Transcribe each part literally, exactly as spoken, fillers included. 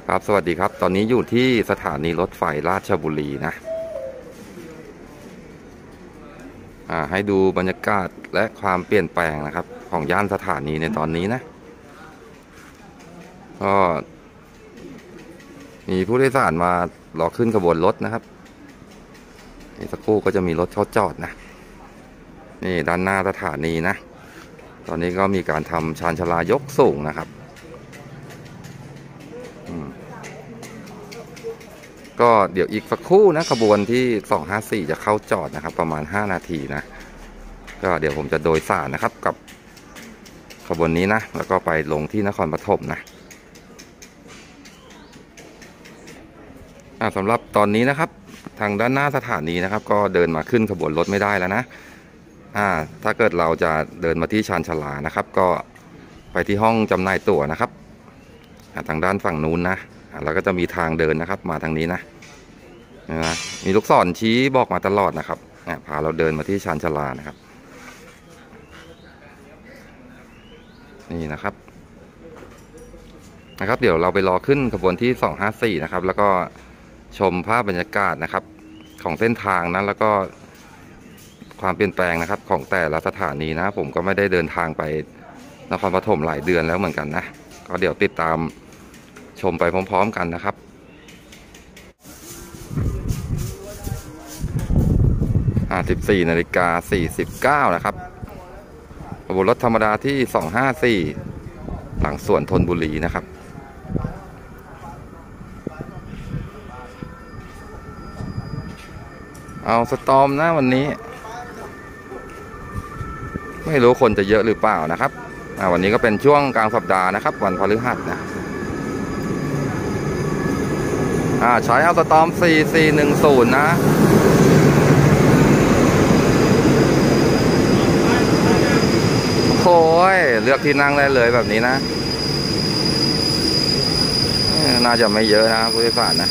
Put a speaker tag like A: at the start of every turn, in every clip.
A: ครับสวัสดีครับตอนนี้อยู่ที่สถานีรถไฟราชบุรีนะอ่าให้ดูบรรยากาศและความเปลี่ยนแปลงนะครับของย่านสถานีในตอนนี้นะก็มีผู้โดยสารมารอขึ้นขบวนรถนะครับนี่สักครู่ก็จะมีรถเขาจอดนะนี่ด้านหน้าสถานีนะตอนนี้ก็มีการทำชานชาลายกสูงนะครับก็เดี๋ยวอีกสักครู่นะขบวนที่สองห้าสี่จะเข้าจอดนะครับประมาณห้านาทีนะก็เดี๋ยวผมจะโดยสารนะครับกับขบวนนี้นะแล้วก็ไปลงที่นครปฐมนะสำหรับตอนนี้นะครับทางด้านหน้าสถานีนะครับก็เดินมาขึ้นขบวนรถไม่ได้แล้วนะอ่าถ้าเกิดเราจะเดินมาที่ชานชาลานะครับก็ไปที่ห้องจำหน่ายตั๋วนะครับทางด้านฝั่งนู้นนะแล้วก็จะมีทางเดินนะครับมาทางนี้นะนะมีลูกศรชี้บอกมาตลอดนะครับพาเราเดินมาที่ชานชาลานะครับนี่นะครับนะครับเดี๋ยวเราไปรอขึ้นขบวนที่สองห้าสี่นะครับแล้วก็ชมภาพบรรยากาศนะครับของเส้นทางนั้นแล้วก็ความเปลี่ยนแปลงนะครับของแต่ละสถานีนะผมก็ไม่ได้เดินทางไปนครปฐมหลายเดือนแล้วเหมือนกันนะก็เดี๋ยวติดตามชมไปพร้อมๆกันนะครับสิบสี่นาฬิกาสี่สิบเก้านะครับขบวนรถธรรมดาที่สองห้าสี่หลังสวนธนบุรีนะครับเอาสตอมนะวันนี้ไม่รู้คนจะเยอะหรือเปล่านะครับวันนี้ก็เป็นช่วงกลางสัปดาห์นะครับวันพฤหัสนะใช้เอาสตอมสี่สี่หนึ่งศูนย์นะโอ้ยเลือกที่นั่งได้เลยแบบนี้นะน่าจะไม่เยอะนะผู้โดยสารนะ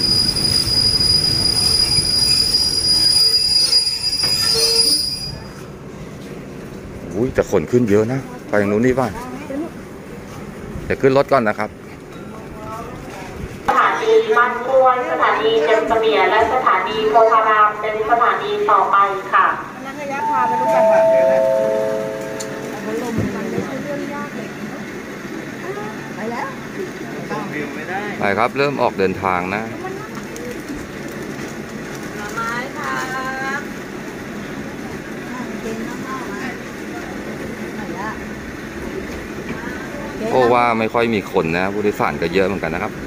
A: อุ้ยแต่คนขึ้นเยอะนะไปอย่างนู้นนี่บ้างเดี๋ยวขึ้นรถก่อนนะครับ
B: สถานีบ้านกล้วยสถานีเจมส์เสมียรและสถานีโพธารามเป็นสถานีต่อไปค่ะ
C: นักยะพาไปรู้จักแบบนี้เลยมันลมมันไม่ใช่เรื่องยากเลยไปแล้ว
A: ไปครับเริ่มออกเดินทางนะ
C: หน่อไม้ครับ
A: โอ้ว่าไม่ค่อยมีคนนะผู้โดยสารก็เยอะเหมือนกันนะครับ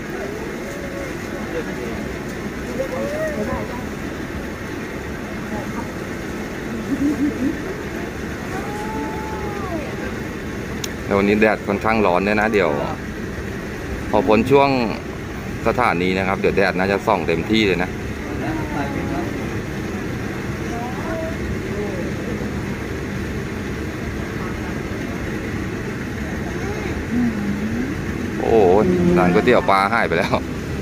A: แล้ววันนี้แดดค่อนข้างร้อนเนี่ยนะเดี๋ยวพอพ้นช่วงสถานีนะครับเดี๋ยวแดดน่าจะส่องเต็มที่เลยนะโอ้ร้านก๋วยเตี๋ยวปลาหายไปแล้ว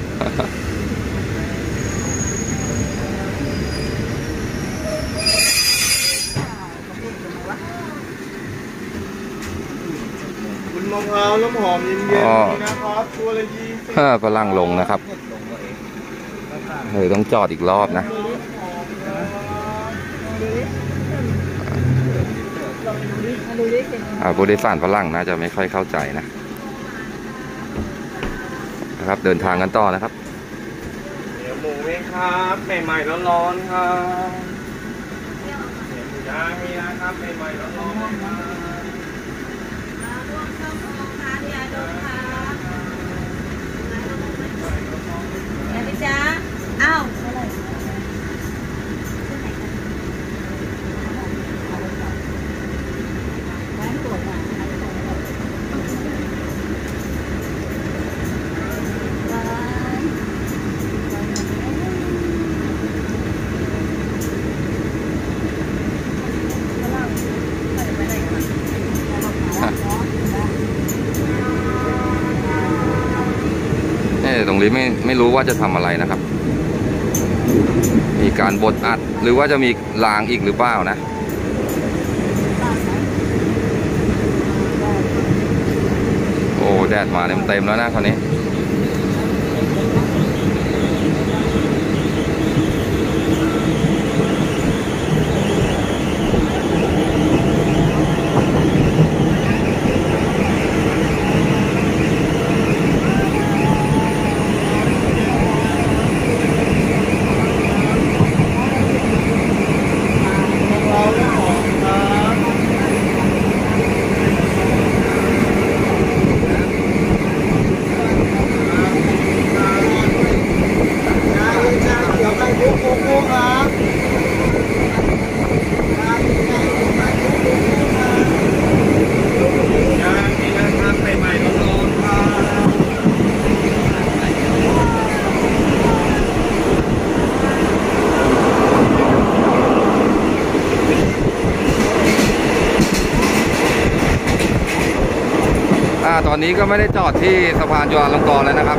D: คุณมะพร้าวน้ำหอมเย็นๆนะครับตัวละยี่สิบ
A: ฝรั่งลงนะครับเลยต้องจอดอีกรอบนะผู้โดยสารฝรั่งน่าจะไม่ค่อยเข้าใจนะนะครับเดินทางกันต่อนะครับ
D: เดี๋ยวหมูไหมครับใหม่ๆร้อนๆครับย่างมีนะครับใหม่ๆร้อนๆครับ
C: จ๊ะอ้าว
A: ตรงนี้ไม่ไม่รู้ว่าจะทำอะไรนะครับมีการบดอัดหรือว่าจะมีรางอีกหรือเปล่านะโอ้แดดมาเต็มๆแล้วนะคราวนี้
D: เ
A: อนนี้ก็ไม่ได้จอดที่สะพานจุฬาลงกรณ์แล้วนะครับ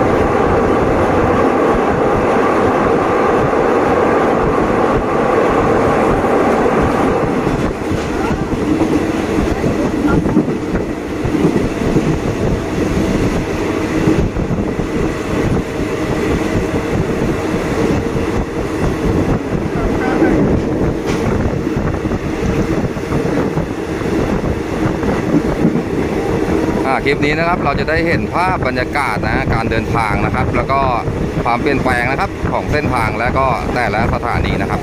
A: คลิปนี้นะครับเราจะได้เห็นภาพบรรยากาศนะการเดินทางนะครับแล้วก็ความเปลี่ยนแปลงนะครับของเส้นทางและก็แต่ละสถานีนะครับ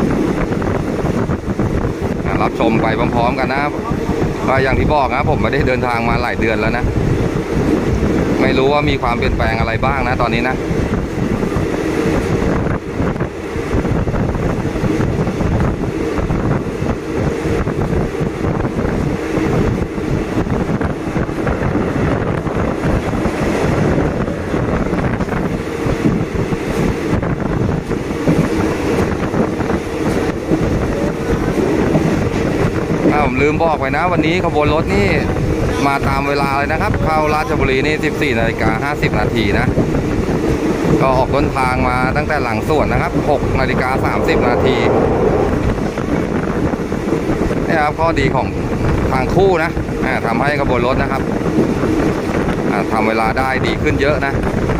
A: รับชมไปพร้อมๆกันนะก็อย่างที่บอกนะผมไม่ได้เดินทางมาหลายเดือนแล้วนะไม่รู้ว่ามีความเปลี่ยนแปลงอะไรบ้างนะตอนนี้นะผมลืมบอกไปนะวันนี้ขบวนรถนี่มาตามเวลาเลยนะครับเข้าราชบุรีนี่สิบสี่นาฬิกาห้าสิบนาทีนะก็ออกต้นทางมาตั้งแต่หลังสวนนะครับหกนาฬิกาสามสิบนาทีนี่ครับข้อดีของทางคู่นะทำให้ขบวนรถนะครับทำเวลาได้ดีขึ้นเยอะนะ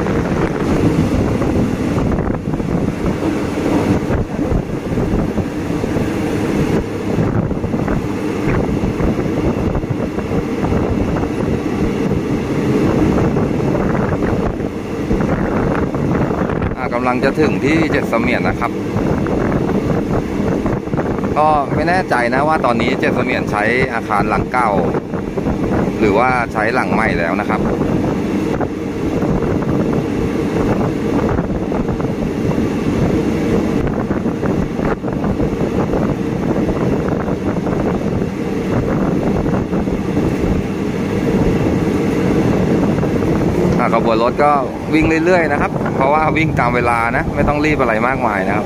A: กำลังจะถึงที่เจ็ดเสมียนนะครับก็ไม่แน่ใจนะว่าตอนนี้เจ็ดเสมียนใช้อาคารหลังเก่าหรือว่าใช้หลังใหม่แล้วนะครับขบวนรถก็วิ่งเรื่อยๆนะครับเพราะว่าวิ่งตามเวลานะไม่ต้องรีบอะไรมากมายนะครับ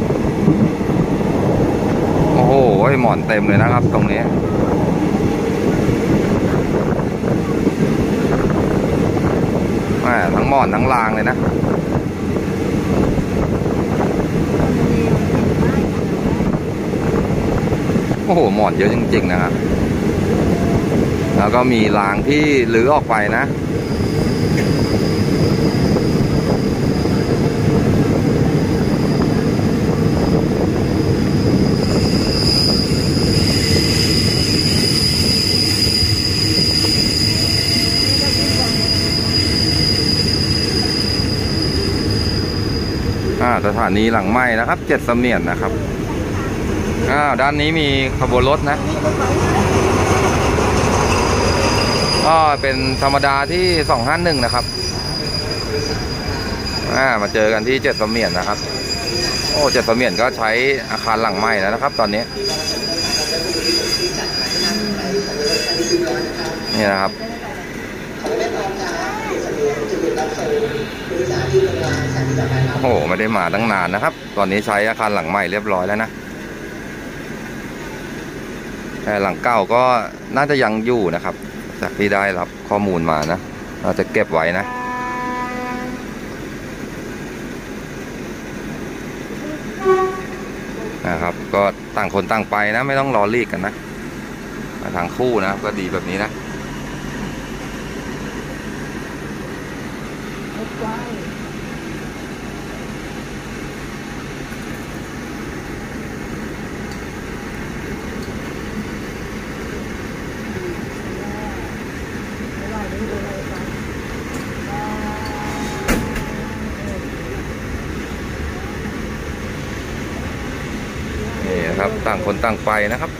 A: โอ้โหหมอนเต็มเลยนะครับตรงนี้ทั้งหมอนทั้งรางเลยนะโอ้โหหมอนเยอะจริงๆนะครับแล้วก็มีรางที่ลื้อออกไปนะสถานีหลังใหม่นะครับเจ็ดเสมียนนะครับอ้าวด้านนี้มีขบวนรถนะก็เป็นธรรมดาที่สองห้าหนึ่งนะครับอ่ามาเจอกันที่เจ็ดเสมียนนะครับโอ้เจ็ดเสมียนก็ใช้อาคารหลังใหม่แล้วนะครับตอนนี้นี่นะครับโอ้โหไม่ได้มาตั้งนานนะครับตอนนี้ใช้อาคารหลังใหม่เรียบร้อยแล้วนะแต่หลังเก่าก็น่าจะยังอยู่นะครับจากที่ได้รับข้อมูลมานะเราจะเก็บไว้นะนะครับก็ต่างคนต่างไปนะไม่ต้องรอรีกกันนะทางคู่นะก็ดีแบบนี้นะนี่นะครับต่างคนต่างไปนะครับ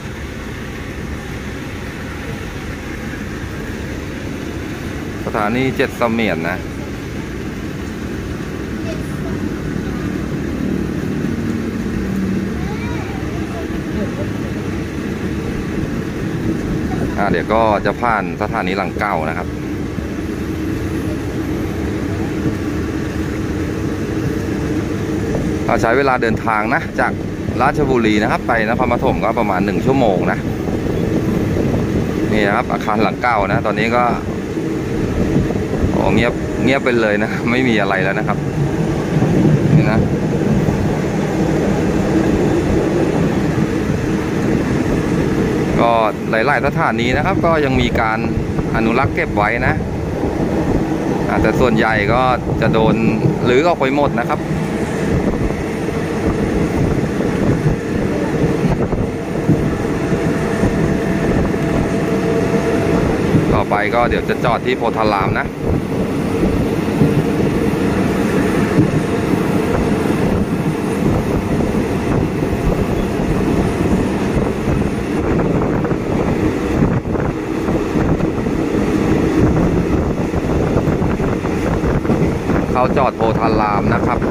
A: สถานีเจ็ดเสมียนนะอ่าเดี๋ยวก็จะผ่านสถานีหลังเก่านะครับเราใช้เวลาเดินทางนะจากราชบุรีนะครับไปนครปฐมก็ประมาณหนึ่งชั่วโมงนะนี่นะครับอาคารหลังเก่านะตอนนี้ก็เงียบเงียบไปเลยนะไม่มีอะไรแล้วนะครับนี่นะก็หลายๆสถานีนะครับก็ยังมีการอนุรักษ์เก็บไว้นะแต่ส่วนใหญ่ก็จะโดนรื้อออกไปหมดนะครับต่อไปก็เดี๋ยวจะจอดที่โพธารามนะเขาจอดโพธารามนะครับ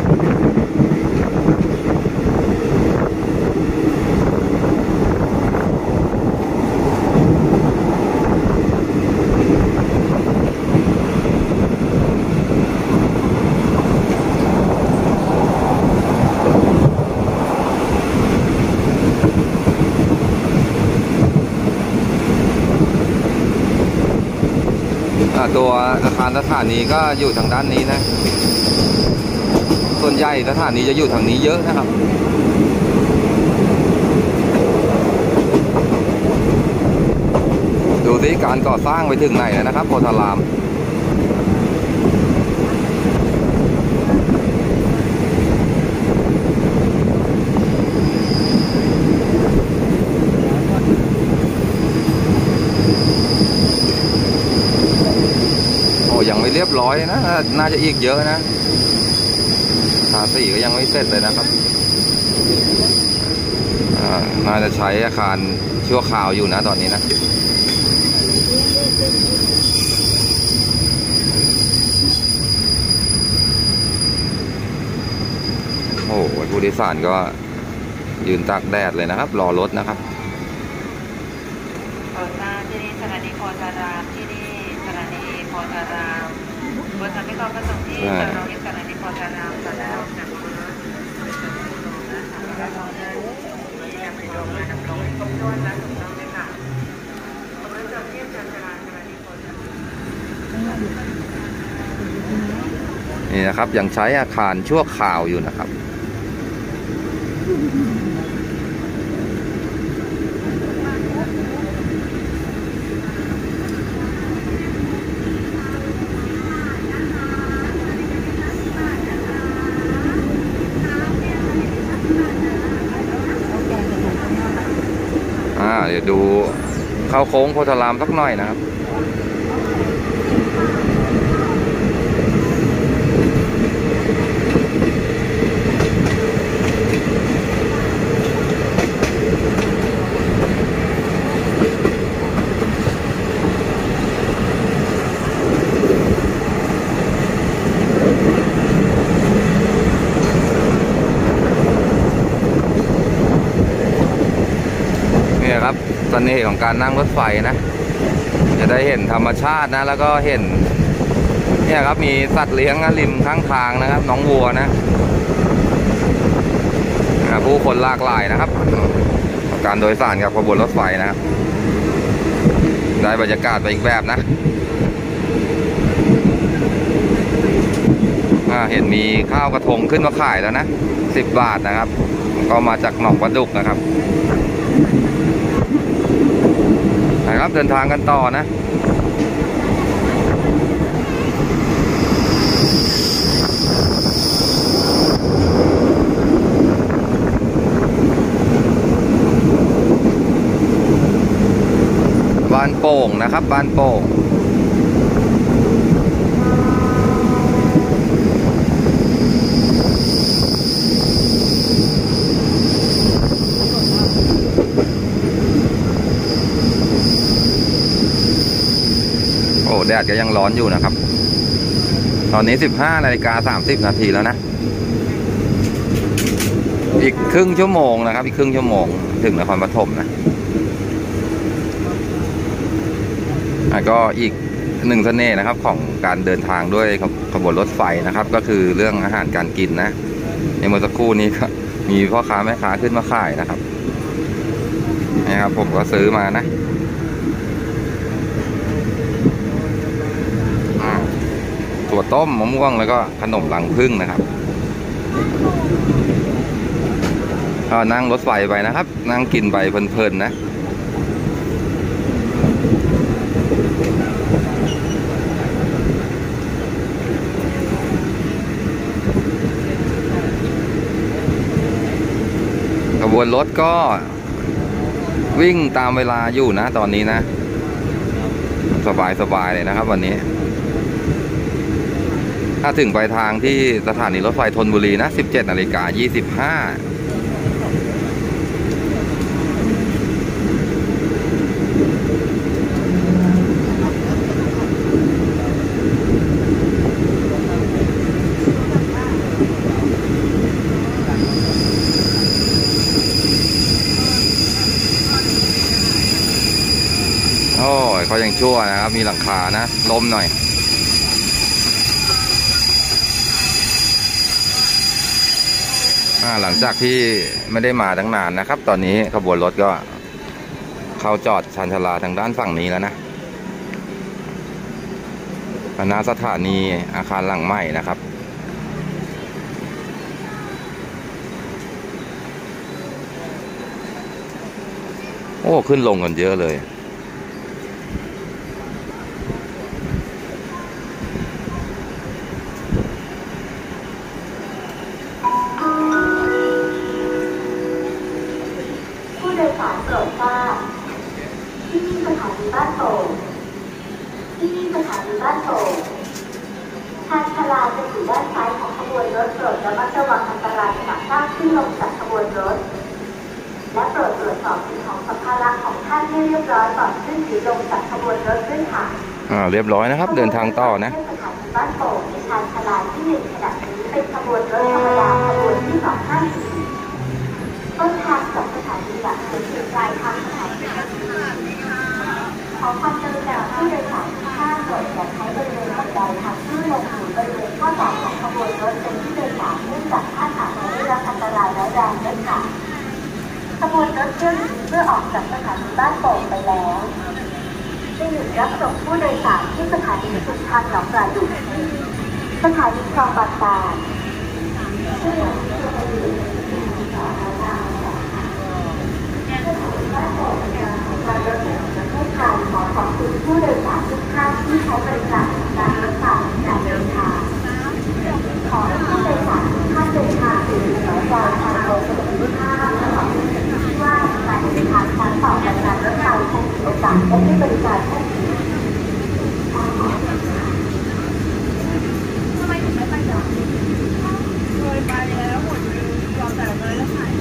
A: ตัวอาคารสถานีก็อยู่ทางด้านนี้นะส่วนใหญ่สถานีจะอยู่ทางนี้เยอะนะครับดูสิการก่อสร้างไปถึงไหนแล้วนะครับโพธารามยังไม่เรียบร้อยนะน่าจะอีกเยอะนะทาสีก็ยังไม่เสร็จเลยนะครับน่าจะใช้อาคารชั่วคราวอยู่นะตอนนี้นะโอ้โหผู้โดยสารก็ยืนตากแดดเลยนะครับรอรถนะครับ
E: ขอทราบที่นี่สถานีโพธารามที่นี่สถานีโพธารามบนสถานีความประสงค์ที่จะลงที่สถานีโพธารามแต่แล้วจากรถนะคะแล้วเราจะยังไม่ลงนะลงให้ครบถ้วนและถูกต้องเลยค่ะขบวนจอดเทียบจันทราสถานีโพธาราม
A: นี่นะครับยังใช้อาคารชั่วคราวอยู่นะครับเดี๋ยวดูเข้าโค้งโพธารามสักหน่อยนะครับครับเสน่ห์ของการนั่งรถไฟนะจะได้เห็นธรรมชาตินะแล้วก็เห็นเนี่ยครับมีสัตว์เลี้ยงริมข้างทางนะครับน้องวัวนะผู้คนหลากหลายนะครับการโดยสารกับขบวนรถไฟนะครับได้บรรยากาศไปอีกแบบนะเห็นมีข้าวกระทงขึ้นมาขายแล้วนะสิบบาทนะครับก็มาจากหนองปลาดุกนะครับนะครับเดินทางกันต่อนะบ้านโป่งนะครับบ้านโป่งแดดก็ยังร้อนอยู่นะครับตอนนี้สิบห้านาฬิกาสามสิบนาทีแล้วนะอีกครึ่งชั่วโมงนะครับอีกครึ่งชั่วโมงถึงนครปฐมนะแล้วก็อีกหนึ่งเสน่ห์นะครับของการเดินทางด้วยขบวนรถไฟนะครับก็คือเรื่องอาหารการกินนะในเมื่อสักครู่นี้ก็มีพ่อค้าแม่ค้าขึ้นมาขายนะครับนี่ครับผมก็ซื้อมานะถั่วต้มมะม่วงแล้วก็ขนมรังผึ้งนะครับก็นั่งรถไฟไปนะครับนั่งกินไปเพลินๆนะขบวนรถก็วิ่งตามเวลาอยู่นะตอนนี้นะสบายสบายเลยนะครับวันนี้ถ้าถึงปลายทางที่สถานีรถไฟธนบุรีนะสิบเจ็ดนาฬิกายี่สิบห้าโอ้ยเขายังชั่วนะครับมีหลังคานะลมหน่อยหลังจากที่ไม่ได้มาตั้งนานนะครับตอนนี้ขบวนรถก็เข้าจอดชานชาลาทางด้านฝั่งนี้แล้วนะคณะสถานีอาคารหลังใหม่นะครับโอ้ขึ้นลงกันเยอะเลย
B: ที่นี่สถานีบ้านโป่งที่นี่สถานีบ้านโป่งชานชาลาจะอยู่ด้านซ้ายของขบวนรถโปรดระมัดระวังอันตรายขณะก้าวขึ้นลงจากขบวนรถและโปรดตรวจสอบสิ่งของสัมภาระของท่านให้เรียบร้อยก่อนขึ้นหรือลงจากขบวนรถด้วยค่ะ
A: อ่าเรียบร้อยนะครับเดินทางต่อนะ
B: สถานีบ้านโป่งในชานชาลาที่หนึ่งขณะนี้เป็นขบวนรถธรรมดาขบวนที่สองห้าสี่ต้นทางจากสถานีหลักถึงจุดปลายทางสถานีขอความกรุณาผู้โดยสารทุกท่านโปรดอย่าใช้บริเวณบันไดทางขึ้นลงหรือบริเวณข้อต่อของขบวนรถเป็นที่โดยสารเนื่องจากท่านอาจจะได้รับอันตรายร้ายแรงด้วยค่ะขบวนรถเที่ยวนี้เมื่อออกจากสถานีบ้านโป่งไปแล้วได้หยุดรับส่งผู้โดยสารที่สถานีสุนทรหนองปลาดุกสถานีคลองบางตาลขอขอบคุณผู้โดยสารทุกท่านที่ใช้บริการการรถไฟการเดินทางขอให้ผู้โดยสารทุกท่านเดินทางถึงหนองปลาทางโดยสะดวกและขอบคุณที่ว่าการเดินทางครั้งต่อไปการรถไฟคงมีโอกาสได้ให้บริการท่านอีกทำไมถึงไม่ไปหรอเคยไปแล้วหมดเลยยอมแต่เลยแล้วขาย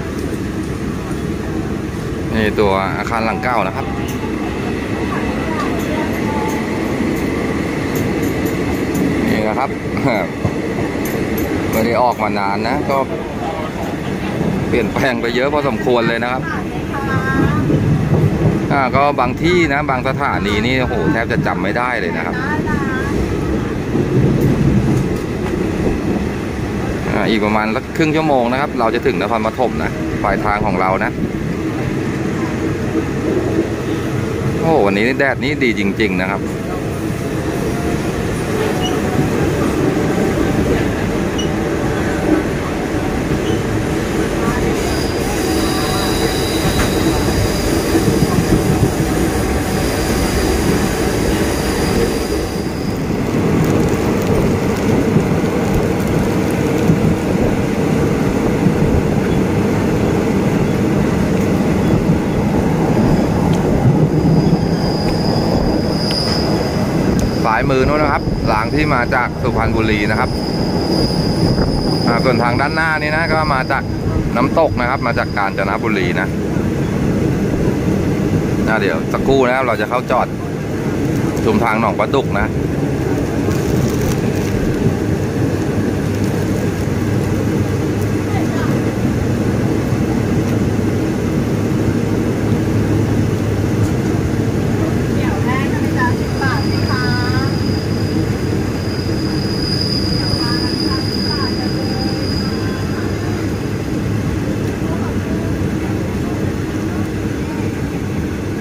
A: นี่ตัวอาคารหลังเก้านะครับนี่นะครับไม่ได้ออกมานานนะก็เปลี่ยนแปลงไปเยอะพอสมควรเลยนะครับอ่าก็บางที่นะบางสถานีนี่โอ้โหแทบจะจำไม่ได้เลยนะครับอ่าอีกประมาณสักครึ่งชั่วโมงนะครับเราจะถึงนครปฐมนะปลายทางของเรานะโอ้วันนี้แดดนี้ดีจริงๆนะครับสายมือนู้นนะครับหลังที่มาจากสุพรรณบุรีนะครับส่วนทางด้านหน้านี้นะก็มาจากน้ำตกนะครับมาจากกาญจนบุรีนะนะเดี๋ยวสักครู่นะครับเราจะเข้าจอดชุมทางหนองปลาดุกนะ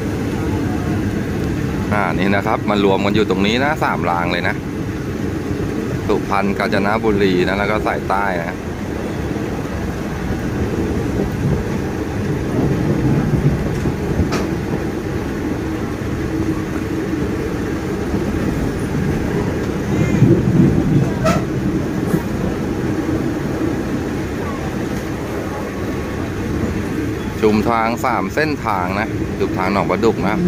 A: อ่านี่นะครับมันรวมกันอยู่ตรงนี้นะสามรางเลยนะสุพรรณกาญจนบุรีนะแล้วก็สายใต้นะชุมทางสามเส้นทางนะชุมทางหนองประดุกนะ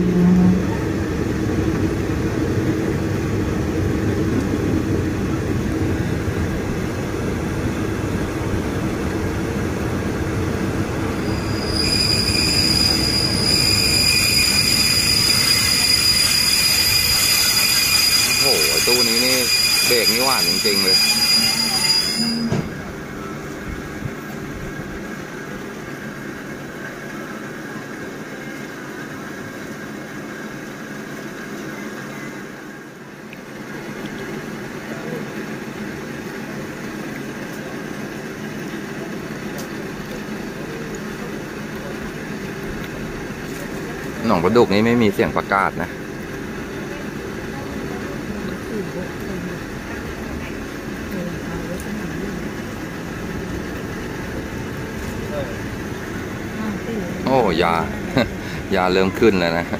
A: โอ้โหตู้นี้นี่เบรกนี่หวานจริงๆเลยหนองประดุกนี้ไม่มีเสียงประกาศนะโอ้ยา ยาเริ่มขึ้นแล้วนะ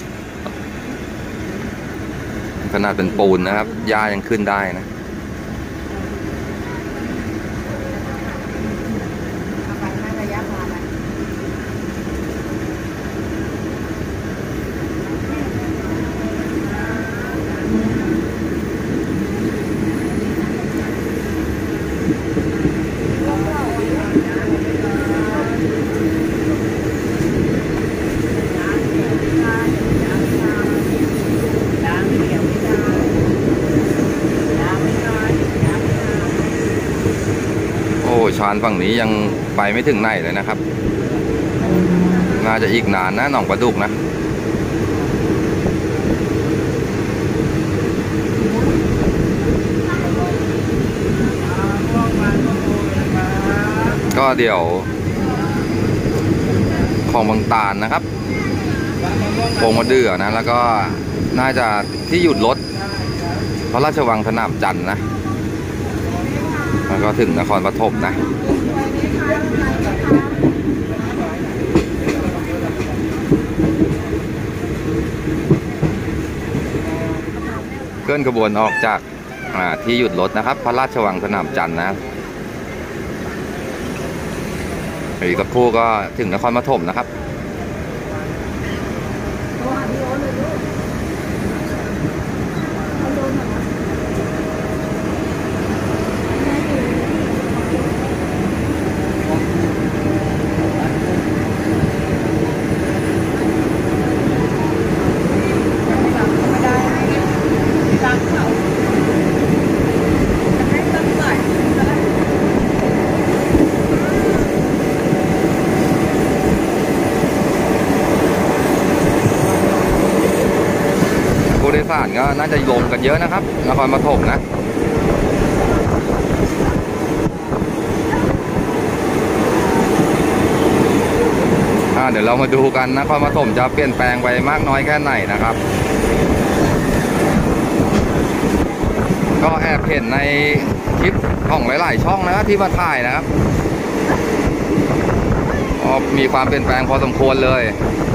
A: ขนาดเป็นปูนนะครับยายังขึ้นได้นะชานฝั่งนี้ยังไปไม่ถึงไหนเลยนะครับน่าจะอีกนานนะหนองประดุกนะก็เดี๋ยวของบางตาลนะครับโป่งมะเดื่อนะแล้วก็น่าจะที่หยุดรถพระราชวังสนามจันทร์นะแล้วก็ถึงนครปฐมนะเคลื่อนขบวนออกจากที่หยุดรถนะครับพระราชวังสนามจันทร์นะอีกสักครู่ก็ถึงนครปฐมนะครับผู้โดยสารก็น่าจะลงกันเยอะนะครับนครปฐมนะเดี๋ยวเรามาดูกันนครปฐมจะเปลี่ยนแปลงไปมากน้อยแค่ไหนนะครับก็แอบเห็นในคลิปของหลายๆช่องนะครับที่มาถ่ายนะครับมีความเปลี่ยนแปลงพอสมควรเลย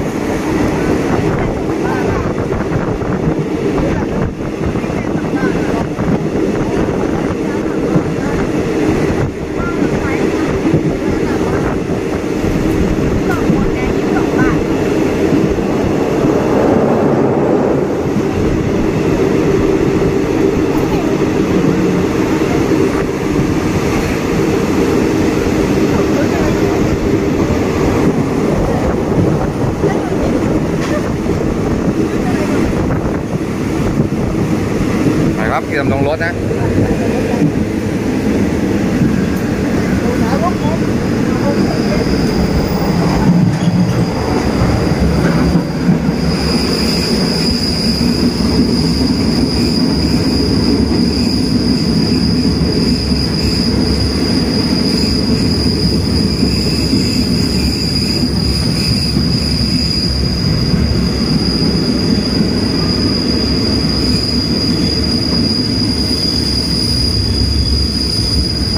A: เตรียมลงรถนะ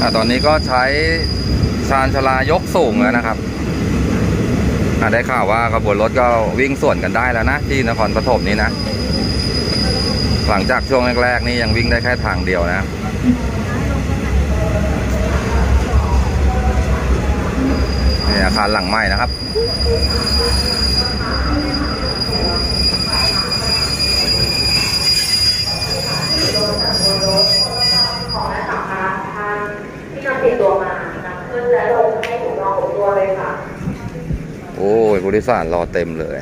A: อ่าตอนนี้ก็ใช้ชานชาลายกสูงแล้วนะครับอ่าได้ข่าวว่าขบวนรถก็วิ่งสวนกันได้แล้วนะที่นครปฐมนี้นะหลังจากช่วงแรกๆนี่ยังวิ่งได้แค่ทางเดียวนะนี่อาคารหลังใหม่นะครับ
B: ของและสัมภาระท่านที่นำติดตัวมานำขึ้นและลงให้ถูกต้องหกตัวเลยค่ะ
A: โอ้ยผู้โดยสารรอเต็มเลย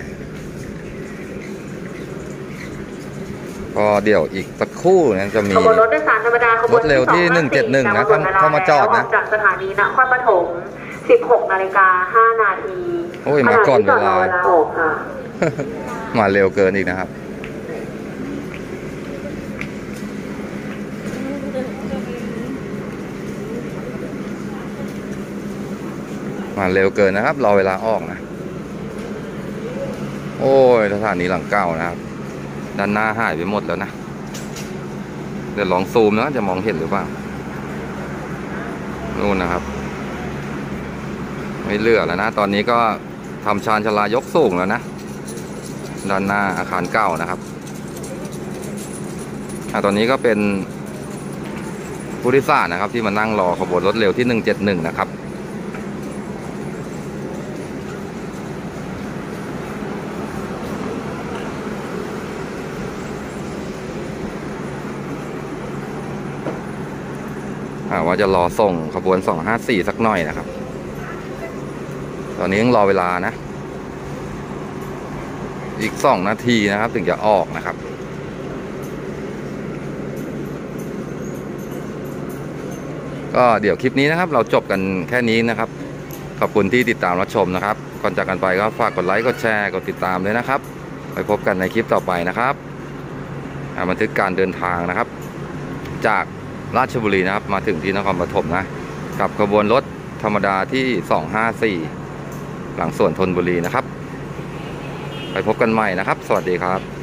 A: ก็เดี๋ยวอีกสักครู่นะจะมี
B: ขบวนรถโดยสารธรรมดาขบวน
A: รถเร็วที่หนึ่งเจ็ดหนึ่งนะเข้ามาจอดนะ
B: จากสถานีนครปฐมสิบหกนาฬิกาห้านาที
A: โอ้ยมาก่อนเวลา
B: เวลาออกค่ะ
A: มาเร็วเกินอีกนะครับมาเร็วเกินนะครับรอเวลาออกนะโอ้ยสถานีหลังเก่านะครับด้านหน้าหายไปหมดแล้วนะเดี๋ยวลองซูมนะจะมองเห็นหรือเปล่านู่นนะครับไม่เหลือแล้วนะตอนนี้ก็ทำชานชาลายกสูงแล้วนะด้านหน้าอาคารเก่านะครับอ่ะตอนนี้ก็เป็นผู้โดยสารนะครับที่มานั่งรอขบวนรถเร็วที่หนึ่งเจ็ดหนึ่งนะครับว่าจะรอส่งขบวนสองห้าสี่สักหน่อยนะครับตอนนี้ยังรอเวลานะอีกสองนาทีนะครับถึงจะออกนะครับก็เดี๋ยวคลิปนี้นะครับเราจบกันแค่นี้นะครับขอบคุณที่ติดตามรับชมนะครับก่อนจากกันไปก็ฝากกดไลค์กดแชร์กดติดตามด้วยนะครับไปพบกันในคลิปต่อไปนะครับบันทึกการเดินทางนะครับจากราชบุรีนะครับมาถึงที่นครปฐมนะกับขบวนรถธรรมดาที่สองห้าสี่หลังสวนธนบุรีนะครับไปพบกันใหม่นะครับสวัสดีครับ